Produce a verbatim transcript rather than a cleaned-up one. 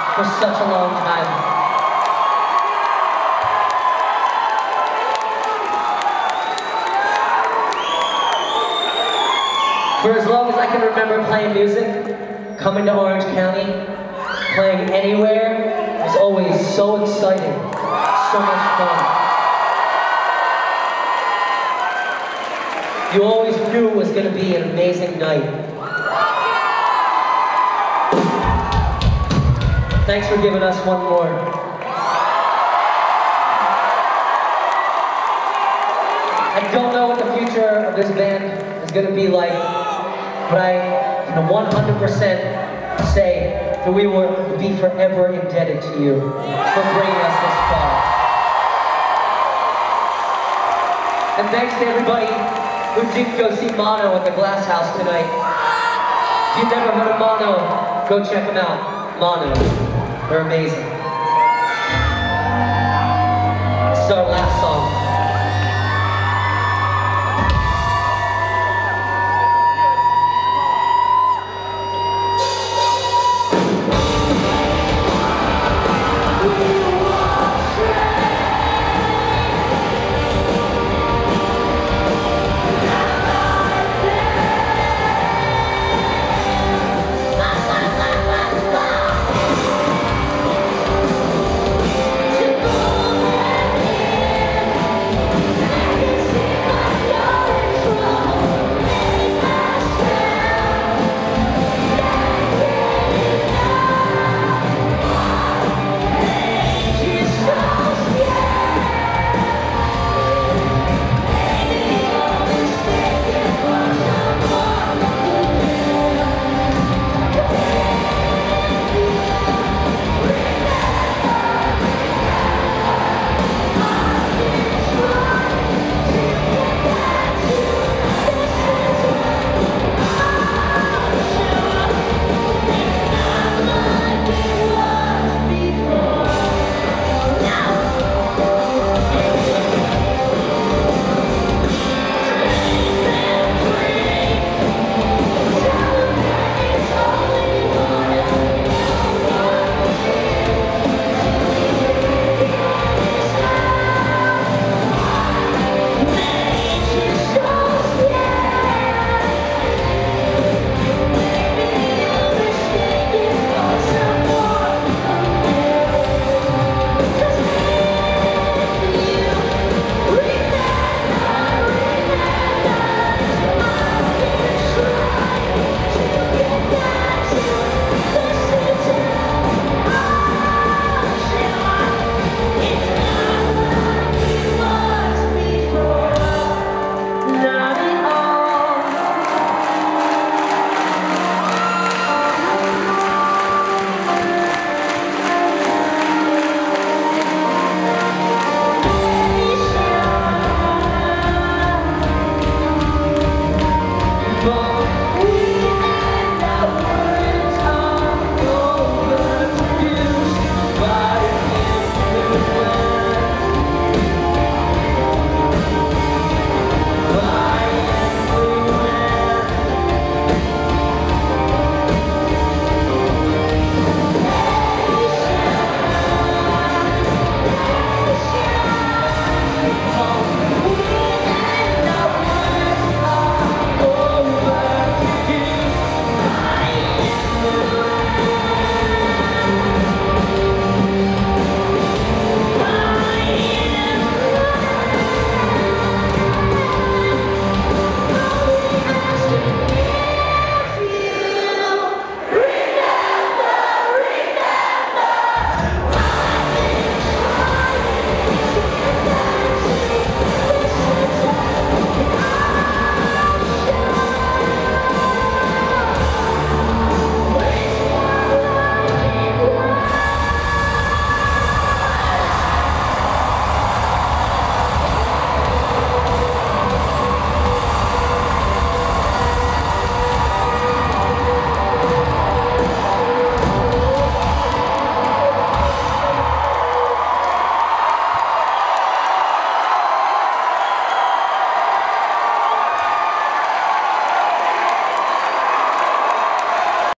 for such a long time. For as long as I can remember playing music, coming to Orange County, playing anywhere was always so exciting, so much fun. You always knew it was going to be an amazing night. Thanks for giving us one more. I don't know what the future of this band is going to be like, but I can one hundred percent say that we will be forever indebted to you for bringing us this far. And thanks to everybody who did go see Mono at the Glass House tonight. If you've never heard of Mono, go check them out. Mono. They're amazing. This is our last song. We'll be